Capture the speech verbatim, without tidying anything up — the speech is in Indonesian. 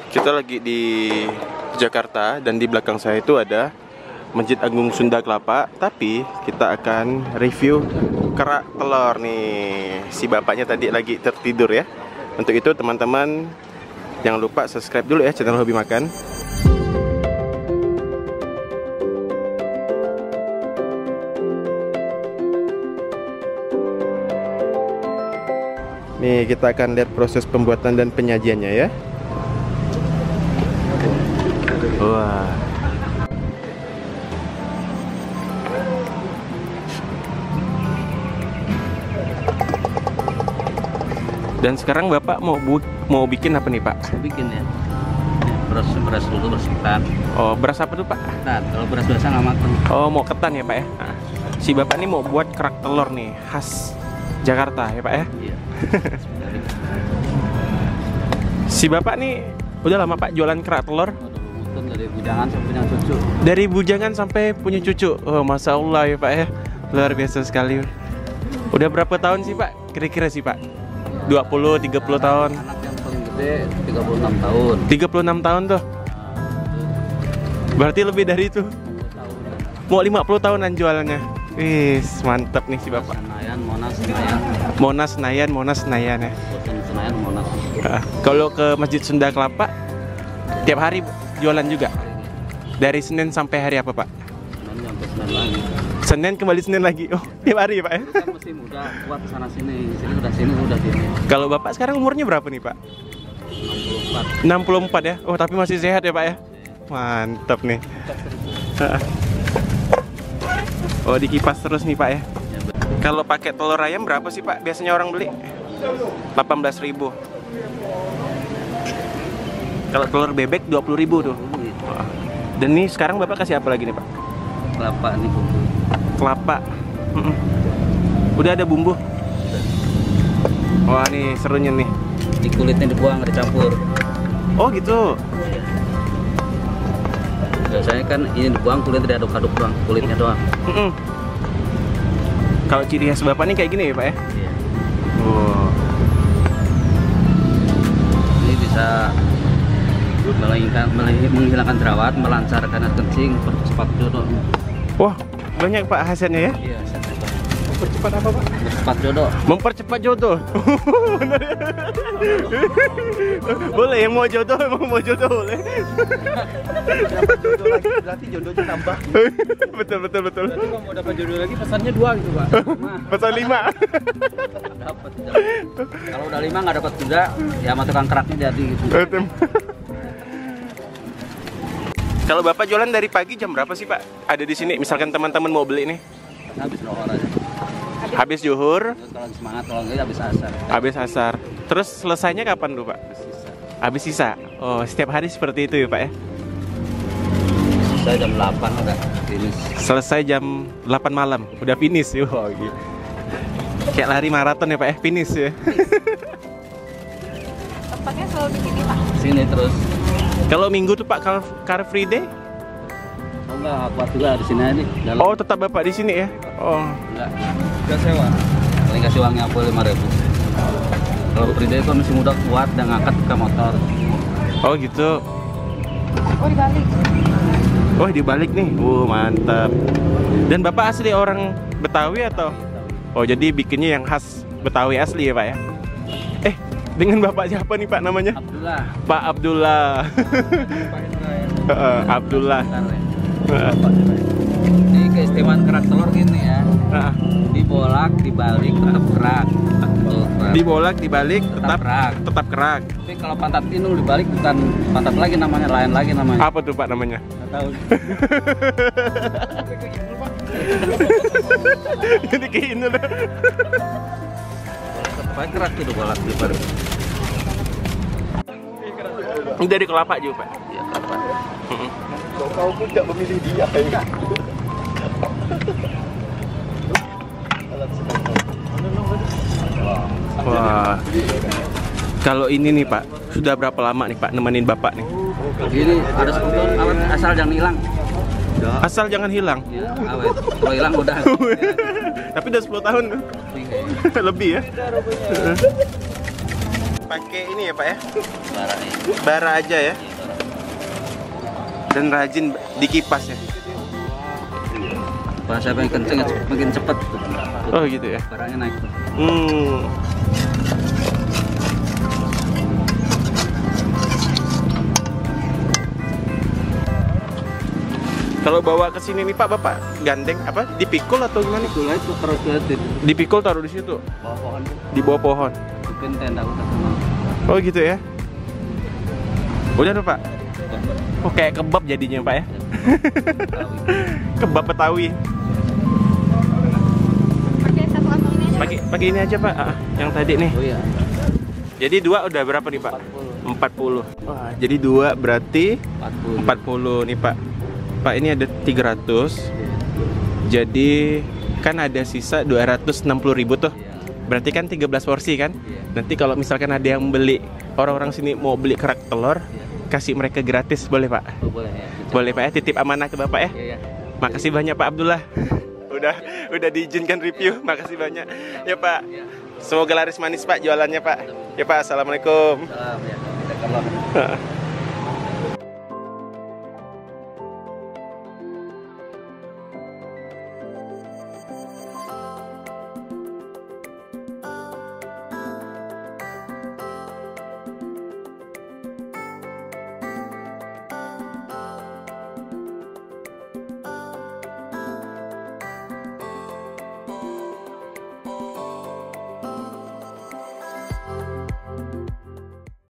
Kita lagi di Jakarta dan di belakang saya itu ada Masjid Agung Sunda Kelapa. Tapi kita akan review kerak telur nih. Si bapaknya tadi lagi tertidur ya. Untuk itu teman-teman jangan lupa subscribe dulu ya channel Hobi Makan. Nih kita akan lihat proses pembuatan dan penyajiannya ya. Wah. Dan sekarang Bapak mau bu mau bikin apa nih Pak? Bikin ya. Beras beras dulu, beras ketan. Oh, beras apa tuh Pak? Ketan. Kalau beras biasa nggak matang. Oh, mau ketan ya Pak ya? Nah, si Bapak nih mau buat kerak telur nih khas Jakarta ya Pak ya? Iya. Si Bapak nih udah lama Pak jualan kerak telur? Dari bujangan sampai punya cucu. Dari bujangan sampai punya cucu. Oh, Masya Allah ya Pak ya. Luar biasa sekali. Udah berapa tahun sih Pak? Kira-kira sih Pak? dua puluh, tiga puluh tahun. Anak yang paling gede tiga puluh enam tahun. tiga puluh enam tahun tuh. Berarti lebih dari itu. Mau lima puluh tahunan jualannya. Wis, mantap nih si Bapak. Senayan, Monas, Senayan. Monas, Senayan, Monas, Senayan ya. Senayan, Monas. Nah, kalau ke Masjid Sunda Kelapa tiap hari jualan juga? Dari Senin sampai hari apa Pak? Senin sampai Senin lagi. Senin kembali Senin lagi. Oh, tiap hari ya Pak ya? Kan masih muda, kuat sana sini, sini udah sini udah sini. Kalau Bapak sekarang umurnya berapa nih Pak? enam puluh empat. enam puluh empat ya? Oh, tapi masih sehat ya Pak ya? Mantap nih. Oh, dikipas terus nih Pak ya? Kalau pakai telur ayam berapa sih Pak biasanya orang beli? delapan belas ribu. Kalau telur bebek dua puluh ribu tuh. Dan nih sekarang Bapak kasih apa lagi nih Pak? Kelapa nih bumbu. Kelapa. Mm-mm. Udah ada bumbu. Wah nih serunya nih. Di kulitnya dibuang, nggak dicampur. Oh gitu. Biasanya kan ini dibuang, kulitnya diaduk-aduk doang, kulitnya doang. Mm-mm. Kalau ciri khas Bapak nih kayak gini ya Pak ya? Iya. Oh. Ini bisa menghilangkan, menghilangkan jerawat, melancarkan air kencing, mempercepat jodoh. Wah, banyak Pak hasilnya ya? Iya, Mempercepat apa Pak? mempercepat jodoh. Mempercepat jodoh. Boleh yang mau jodoh, emang mau jodoh boleh. Dapat jodoh lagi berarti jodohnya tambah. Betul betul betul. Berarti kalau mau dapat jodoh lagi pesannya dua gitu Pak. Pesan lima. Dapat. Kalau udah lima nggak dapat juga, ya sama tukang keraknya jadi gitu. Kalau Bapak jualan dari pagi jam berapa sih Pak? Ada di sini, misalkan teman-teman mau beli nih. Habis rohor aja. Habis zuhur, Kalau semangat, kalau enggak habis asar. habis asar. Terus selesainya kapan tuh Pak? Habis sisa. Habis sisa. Oh, setiap hari seperti itu ya Pak ya? Sisa jam delapan udah finish. Selesai jam delapan malam, udah finish. Oh, gitu. Kayak lari maraton ya Pak ya, finish ya. Tempatnya selalu di sini Pak? Sini terus. Kalau minggu tuh Pak, Car, Car Free Day? Oh enggak, kuat juga di sini aja. Dalam. Oh, tetap Bapak di sini ya? Oh. Enggak. Enggak sewa. Paling kasih uangnya apa lima ribu. Kalau Frida itu masih muda kuat dan ngangkat ke motor. Oh gitu. Oh dibalik? Oh dibalik nih. Uh, mantap. Dan Bapak asli orang Betawi atau? Oh jadi bikinnya yang khas Betawi asli ya Pak ya? Eh, dengan Bapak siapa nih Pak namanya? Abdullah. Pak Abdullah. Uh, Abdullah. Uh. Ini keistimewaan kerak telur gini ya. Uh. Dibolak, dibalik, tetap kerak. Tuh, kerak. Dibolak, dibalik, Tetap tetap kerak. tetap kerak. Tapi kalau pantat inul dibalik bukan pantat lagi namanya, lain lagi namanya. Apa tuh Pak namanya? Nggak tahu. Jadi kayak ini udah. Tetap kerak itu bolak dibalik. Ini dari kelapa juga Pak. Iya, kelapa. Kau pun tidak memilih dia ya. Wah. Kalau ini nih Pak, sudah berapa lama nih Pak nemenin Bapak nih? Ini ada sepuluh tahun awet, asal jangan hilang. Asal jangan hilang. Ya, awet. Kalau hilang udah. Tapi udah sepuluh tahun lebih ya. pakai ini ya Pak ya? Bara ini. Bara aja ya? Iya, bara. Dan rajin dikipas ya? Pas siapa yang kenceng makin cepat. Oh gitu ya? Barangnya naik. Hmm. Kalau bawa ke sini nih Pak, Bapak gandeng apa? Dipikul atau gimana? Itulah itu terus lihat itu. Dipikul taruh di situ, Bawah pohon. di bawah pohon. Mungkin tenda udah semua. Oh gitu ya? Udah tuh Pak? Oh kayak kebab jadinya Pak ya? Kebab Betawi. Pakai satu kantong ini aja. Pakai pakai ini aja Pak, ah, yang tadi nih. Oh iya. Jadi dua udah berapa nih Pak? empat puluh. empat puluh. Wah, jadi dua berarti empat puluh. empat puluh nih Pak. Pak ini ada tiga ratus. Jadi kan ada sisa dua ratus enam puluh ribu tuh. Iya. Berarti kan tiga belas porsi kan? Iya. Nanti kalau misalkan ada yang beli, orang-orang sini mau beli kerak telur, Iya. kasih mereka gratis boleh Pak? Oh, boleh ya. Boleh Pak ya, titip amanah ke Bapak ya. Iya, iya. Makasih banyak Pak Abdullah. Udah udah diizinkan review. Makasih banyak. Ya Pak. Iya. Semoga laris manis Pak jualannya Pak. Ya Pak, assalamualaikum. Salam ya. Kita kalau